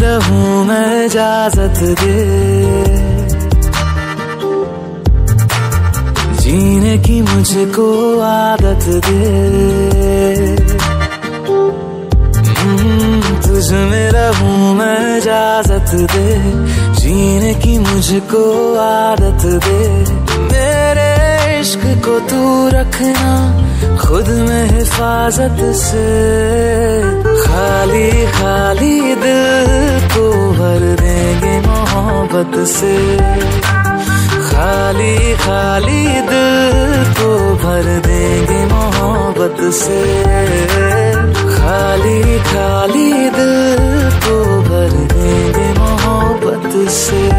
रहूं मैं इजाजत दे, जीने की मुझको आदत दे। तुझ में रहूं मैं इजाजत दे, जीने की मुझको आदत दे। मेरे इश्क को तू रखना खुद में हिफाजत से, खाली खाली दिल को भर देंगे मोहब्बत से, खाली खाली दिल को भर देंगे मोहब्बत से, खाली खाली दिल को भर देंगे मोहब्बत से।